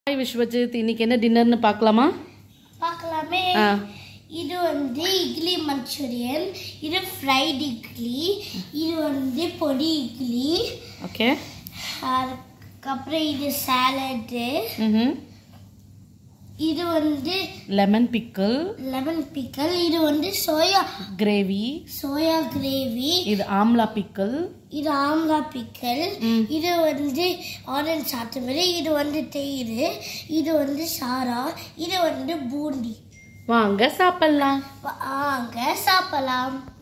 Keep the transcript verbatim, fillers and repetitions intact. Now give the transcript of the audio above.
Hi Vishwajit, இன்னைக்கு என்ன டின்னர்னு பார்க்கலாமா? பார்க்கலாமே. இது வந்து இட்லி மஞ்சூரியன், இது ஃப்ரைட் இட்லி, இது வந்து பொடி இட்லி. ஓகே. அப்புறம் இது சாலட். ம்ம். இது வந்து லெமன் பிக்கல். லெமன் பிக்கல். இது வந்து சோயா கிரேவி. Soya gravy. இது ஆம்லா பிக்கல். இது ஆம்லா பிக்கல். இது வந்து ஆரஞ்சு சாத்துமரி. இது வந்து தயிர். இது வந்து சாரா. இது வந்து பூண்டி. வாங்க சாப்பிடலாம். வாங்க சாப்பிடலாம்.